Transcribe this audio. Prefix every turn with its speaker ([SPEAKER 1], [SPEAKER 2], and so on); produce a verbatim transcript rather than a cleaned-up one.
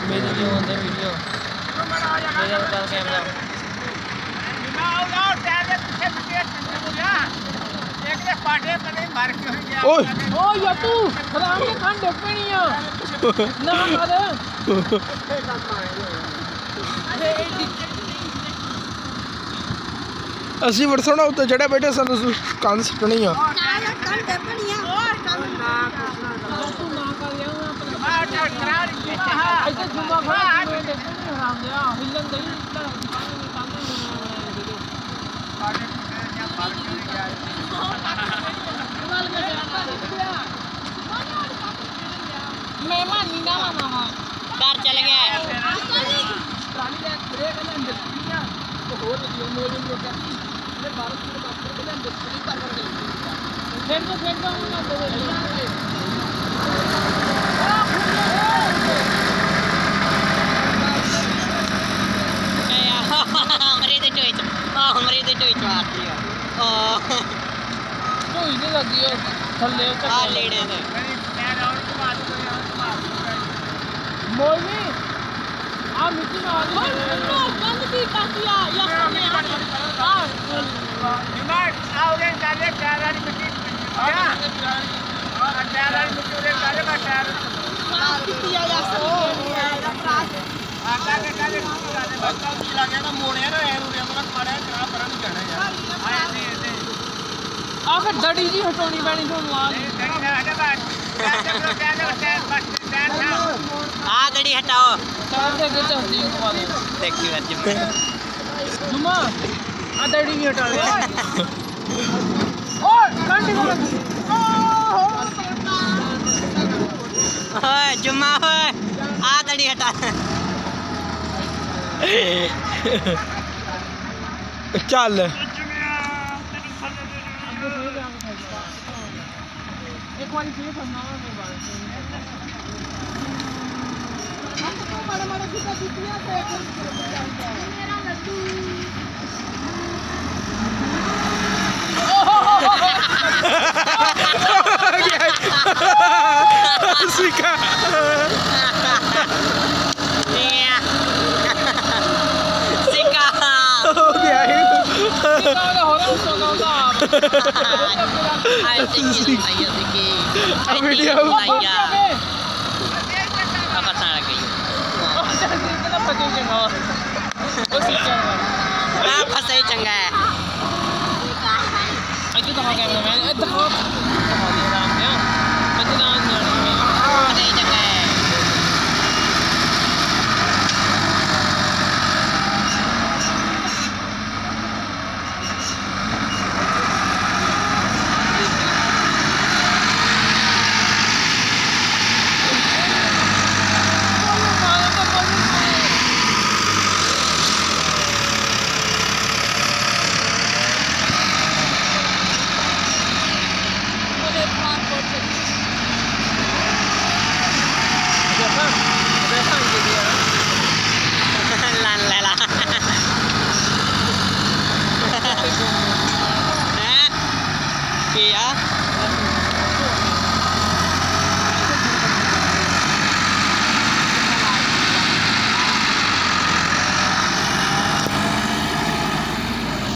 [SPEAKER 1] मेरी जो होते वीडियो मेरा बता कैमरा
[SPEAKER 2] ओए
[SPEAKER 1] ओ या तू हराम के खान डे पेनी आ ना कर
[SPEAKER 2] ਅਸੀਂ ਵਰਸਣਾ ਉੱਤੇ ਜਿਹੜੇ ਬੈਠੇ ਸਾਨੂੰ ਕੰਨ ਸੱਟਣੀ ਆ
[SPEAKER 1] तू ना कर लिया अपना ऐसे जुम्मा खड़ा मैं देखो नहीं हराम दे हिलन दे मेहमान नहीं ना मामा घर चल गया प्राणी ने ब्रेक ने इंडस्ट्री तो हो रही है मोजे में क्या ये भारत की बात करके इंडस्ट्री पर कर गई फिर तो फिर तो उन्होंने दे दिया
[SPEAKER 3] हमारे दे टोई हां हमारे दे टोई मारती है ओ
[SPEAKER 1] टोई नहीं लगी है थल्ले
[SPEAKER 3] आ लेने दे
[SPEAKER 1] मोई आ मिट्टी में आ नो बंद की काटिया या सामने आ
[SPEAKER 4] डिमांड आओगे डाले चार वाली मिट्टी क्या और चार वाली मिट्टी उधर डाले का चार
[SPEAKER 3] किया या सामने
[SPEAKER 4] आका के डाले डाले बच्चा भी लगे ना मोड़े ना ऐ उरे मतलब खड़ा है कहां पर नहीं जाना यार आए दे दे
[SPEAKER 1] आखिर दड़ी जी हटोनी पैनी ਤੁਹਾਨੂੰ आ
[SPEAKER 4] दड़ी ना हटा बात चार चार चार बस चार चार
[SPEAKER 3] आ दड़ी हटाओ
[SPEAKER 1] चार से आगे चलती हूं तुम्हारे
[SPEAKER 3] देखिए आज
[SPEAKER 1] जुमा आ दड़ी भी हटा ले ओए कंडी को
[SPEAKER 3] ओए जुम्मा ओए आ दड़ी हटा
[SPEAKER 2] ਚੱਲ
[SPEAKER 1] एक बार ये फंसना है मेरे बारे में मारा मारा सीधा सीधा मेरा लड्डू
[SPEAKER 2] ਸਿੱਕਾ
[SPEAKER 3] सिक्का
[SPEAKER 2] ਹੋ ਗਿਆ ਇਹ
[SPEAKER 1] ਕਿਹਦਾ ਹੋ ਰਿਹਾ ਸੋਨਾਉਂਦਾ
[SPEAKER 3] आई देखिए आइए देखिए
[SPEAKER 2] वीडियो
[SPEAKER 3] आइया apa salah kayak
[SPEAKER 1] ਕਿਹਦਾ ਫਸੇ ਚੰਗਾ ਉਹ ਸਿੱਕਾ
[SPEAKER 3] apa saya cengga
[SPEAKER 1] ਅੱਗੇ ਤਾਂ ਕੈਮਰਾ ਮੈਂ ਇੱਧਰ ਹੋ ਦਿਖਾ ਦੇ ਆਰਾਮ ਨਾਲ ਅੱਗੇ ਤਾਂ ਜਾਣਾ ਮੈਂ
[SPEAKER 3] saya cengga lan lela eh iya